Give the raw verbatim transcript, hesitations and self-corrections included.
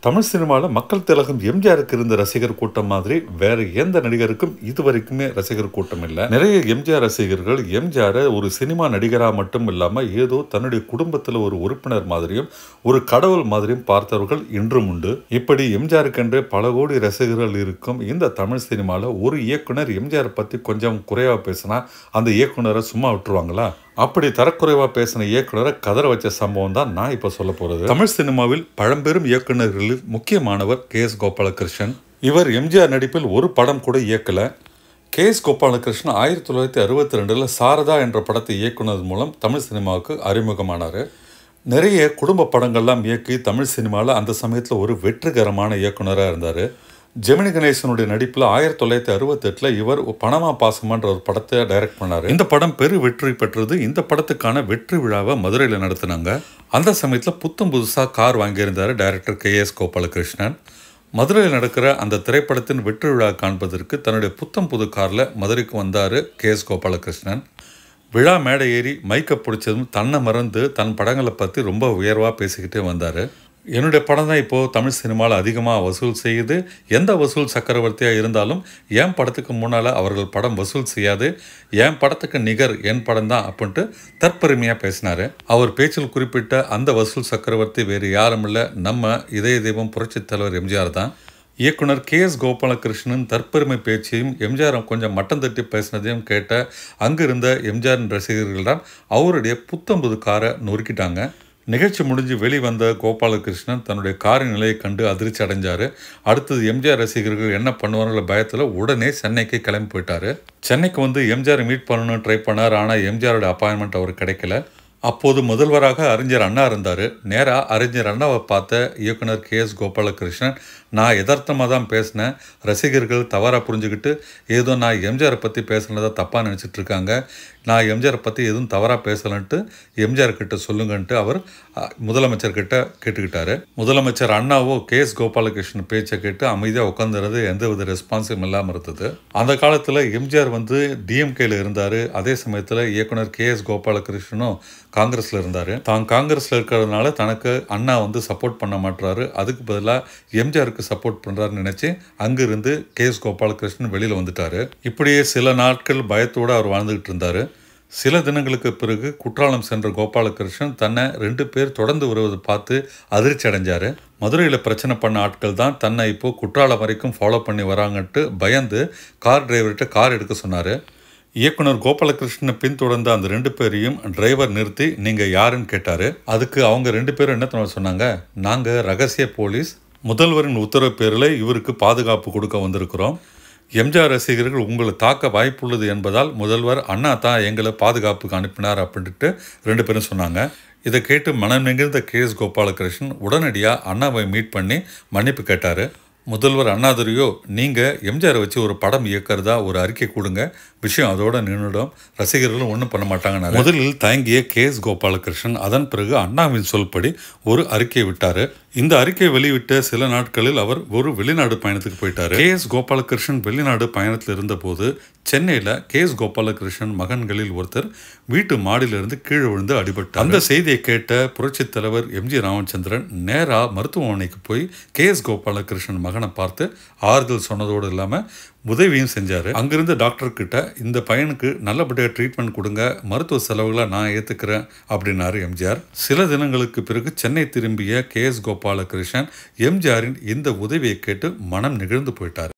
தமிழ் சினிமாவில் மக்கள் திலகம் எம்ஜிஆருக்கு இருந்த ரசிகர் கூட்டம் மாதிரி வேற எந்த நடிகருக்கும் இதுவரைக்குமே ரசிகர் கூட்டம் இல்லை. நிறைய எம்ஜிஆர் ரசிகர்கள் எம்ஜிஆரை ஒரு சினிமா நடிகராக மட்டும் இல்லாமல் ஏதோ தன்னுடைய குடும்பத்தில் ஒரு உறுப்பினர் மாதிரியும் ஒரு கடவுள் மாதிரியும் பார்த்தவர்கள் இன்றும் உண்டு. இப்படி எம்ஜிஆருக்கென்று பல கோடி ரசிகர்கள் இருக்கும் இந்த தமிழ் சினிமாவில் ஒரு இயக்குனர் எம்ஜிஆர் பற்றி கொஞ்சம் குறைவாக பேசினா அந்த இயக்குனரை சும்மா விட்டுருவாங்களா? அப்படி தரக்குறைவாக பேசின இயக்குனரை கதற வச்ச சம்பவம் தான் நான் இப்போ சொல்ல போகிறது. தமிழ் சினிமாவில் பழம்பெரும் இயக்குநர்களில் முக்கியமானவர் கே எஸ் கோபாலகிருஷ்ணன். இவர் எம்ஜிஆர் நடிப்பில் ஒரு படம் கூட இயக்கலை. கே எஸ் கோபாலகிருஷ்ணன் ஆயிரத்தி தொள்ளாயிரத்தி அறுபத்தி ரெண்டில் சாரதா என்ற படத்தை இயக்குனது மூலம் தமிழ் சினிமாவுக்கு அறிமுகமானார். நிறைய குடும்ப படங்கள்லாம் இயக்கி தமிழ் சினிமாவில் அந்த சமயத்தில் ஒரு வெற்றிகரமான இயக்குனராக இருந்தார். ஜெமினி கணேசனுடைய நடிப்பில் ஆயிரத்தி தொள்ளாயிரத்தி அறுபத்தி எட்டில் இவர் பணமா பாசமான்ற ஒரு படத்தை டைரக்ட் பண்ணார். இந்த படம் பெரு வெற்றி பெற்றது. இந்த படத்துக்கான வெற்றி விழாவை மதுரையில் நடத்தினாங்க. அந்த சமயத்தில் புத்தம் புதுசாக கார் வாங்கியிருந்தார் டைரக்டர் கே எஸ் கோபாலகிருஷ்ணன். மதுரையில் நடக்கிற அந்த திரைப்படத்தின் வெற்றி விழா காண்பதற்கு தன்னுடைய புத்தம் புது காரில் மதுரைக்கு வந்தார் கே எஸ் கோபாலகிருஷ்ணன். விழா மேடை ஏறி மைக்கை பிடிச்சதும் தன்னை மறந்து தன் படங்களை பற்றி ரொம்ப உயர்வாக பேசிக்கிட்டே வந்தார். என்னுடைய படம் தான் இப்போது தமிழ் சினிமாவில் அதிகமாக வசூல் செய்யுது. எந்த வசூல் சக்கரவர்த்தியாக இருந்தாலும் என் படத்துக்கு முன்னால் அவர்கள் படம் வசூல் செய்யாது. என் படத்துக்கு நிகர் என் படம் தான் அப்படின்ட்டு தற்பெருமையாக பேசினார். அவர் பேச்சில் குறிப்பிட்ட அந்த வசூல் சக்கரவர்த்தி வேறு யாரும் இல்லை, நம்ம இதய தெய்வம் புரட்சித் தலைவர் எம்ஜிஆர் தான். இயக்குனர் கே எஸ் கோபாலகிருஷ்ணன் தற்பெருமை பேச்சையும் எம்ஜிஆர் கொஞ்சம் மட்டம் தட்டி பேசினதையும் கேட்ட அங்கிருந்த எம்ஜிஆரின் ரசிகர்கள் தான் அவருடைய புத்தம்புது காரை நொறுக்கிட்டாங்க. நிகழ்ச்சி முடிஞ்சு வெளிவந்த கோபாலகிருஷ்ணன் தன்னுடைய காரின் நிலையை கண்டு அதிர்ச்சி அடைஞ்சார். அடுத்தது எம்ஜிஆர் ரசிகர்கள் என்ன பண்ணுவாங்கிற பயத்தில் உடனே சென்னைக்கு கிளம்பி போயிட்டார். சென்னைக்கு வந்து எம்ஜிஆர் மீட் பண்ணணும்னு ட்ரை பண்ணார். ஆனால் எம்ஜிஆரோட அப்பாயின்மெண்ட் அவர் கிடைக்கல. அப்போது முதல்வராக அறிஞர் அண்ணா இருந்தார். நேராக அறிஞர் அண்ணாவை பார்த்த இயக்குனர் கே எஸ் கோபாலகிருஷ்ணன், நான் யதார்த்தமாக தான் பேசினேன், ரசிகர்கள் தவறாக புரிஞ்சுக்கிட்டு ஏதோ நான் எம்ஜிஆரை பற்றி பேசுனதை தப்பாக நினச்சிட்டு இருக்காங்க, நான் எம்ஜிஆரை பற்றி எதுவும் தவறாக பேசலன்ட்டு எம்ஜிஆர் கிட்ட சொல்லுங்கன்ட்டு அவர் முதலமைச்சர்கிட்ட கேட்டுக்கிட்டாரு. முதலமைச்சர் அண்ணாவோ கே எஸ் கோபாலகிருஷ்ணன் பேச்சை கேட்டு அமைதியாக உட்காந்துறது எந்தவித ரெஸ்பான்ஸும் இல்லாமல் இருந்தது. அந்த காலத்தில் எம்ஜிஆர் வந்து டிஎம்கேல இருந்தார். அதே சமயத்தில் இயக்குனர் கே எஸ் கோபாலகிருஷ்ணனும் காங்கிரஸில் இருந்தார். தான் காங்கிரஸில் இருக்கிறதுனால தனக்கு அண்ணா வந்து சப்போர்ட் பண்ண மாட்டுறாரு, அதுக்கு பதிலாக எம்ஜிஆருக்கு சப்போர்ட் பண்ணுறாருன்னு நினச்சி அங்கிருந்து கே எஸ் கோபாலகிருஷ்ணன் வெளியில் வந்துட்டார். இப்படியே சில நாட்கள் பயத்தோடு அவர் வாழ்ந்துக்கிட்டு இருந்தார். சில தினங்களுக்கு பிறகு குற்றாலம் சென்ற கோபாலகிருஷ்ணன் தன்னை ரெண்டு பேர் தொடர்ந்து வருவதை பார்த்து அதிர்ச்சி அடைஞ்சார். மதுரையில் பிரச்சனை பண்ண ஆட்கள் தான் தன்னை இப்போது குற்றாலம் வரைக்கும் ஃபாலோ பண்ணி வராங்கன்ட்டு பயந்து கார் டிரைவர்கிட்ட கார் எடுக்க சொன்னார். இயக்குனர் கோபாலகிருஷ்ணனை பின்தொடர்ந்த அந்த ரெண்டு பேரையும் டிரைவர் நிறுத்தி நீங்கள் யாருன்னு கேட்டார். அதுக்கு அவங்க ரெண்டு பேரும் என்ன சொன்னாங்க, நாங்கள் ரகசிய போலீஸ், முதல்வரின் உத்தரவு பேரில் இவருக்கு பாதுகாப்பு கொடுக்க வந்திருக்கிறோம். எம்ஜிஆர் ரசிகர்கள் உங்களை தாக்க வாய்ப்புள்ளது என்பதால் முதல்வர் அண்ணா தான் எங்களை பாதுகாப்புக்கு அனுப்பினார் அப்படின்ட்டு ரெண்டு பேரும் சொன்னாங்க. இதை கேட்டு மனம் நெகிழ்ந்த கே எஸ் கோபாலகிருஷ்ணன் உடனடியாக அண்ணாவை மீட் பண்ணி மன்னிப்பு கேட்டார். முதல்வர் அண்ணாதுரையோ, நீங்கள் எம்ஜிஆரை வச்சு ஒரு படம் இயக்கிறதா ஒரு அறிக்கை கொடுங்க, விஷயம் அதோட நின்றுடும், ரசிகர்களும் ஒன்றும் பண்ண மாட்டாங்க. முதலில் தயங்கிய கே எஸ் கோபாலகிருஷ்ணன் அதன் பிறகு அண்ணாவின் சொல்படி ஒரு அறிக்கையை விட்டார். இந்த அறிக்கை வெளியிட்ட சில நாட்களில் அவர் ஒரு வெளிநாடு பயணத்துக்கு போயிட்டார். கே எஸ் கோபாலகிருஷ்ணன் வெளிநாடு பயணத்தில் இருந்தபோது சென்னையில் கே எஸ் கோபாலகிருஷ்ணன் மகன்களில் ஒருத்தர் வீட்டு மாடியிலிருந்து கீழே விழுந்து அடிபட்டார். அந்த செய்தியை கேட்ட புரட்சித் தலைவர் எம் ஜி ராமச்சந்திரன் நேராக மருத்துவமனைக்கு போய் கே எஸ் கோபாலகிருஷ்ணன் மகனை பார்த்து ஆறுதல் சொன்னதோடு இல்லாமல் உதவியும் செஞ்சார். அங்கிருந்து டாக்டர் கிட்ட இந்த பையனுக்கு நல்லபடியாக ட்ரீட்மெண்ட் கொடுங்க, மருத்துவ செலவுகளை நான் ஏற்றுக்கிறேன் அப்படின்னாரு எம்ஜிஆர். சில தினங்களுக்கு பிறகு சென்னை திரும்பிய கே எஸ் கோபாலகிருஷ்ணன் எம்ஜிஆரின் இந்த உதவியை கேட்டு மனம் நெகிழ்ந்து போயிட்டார்.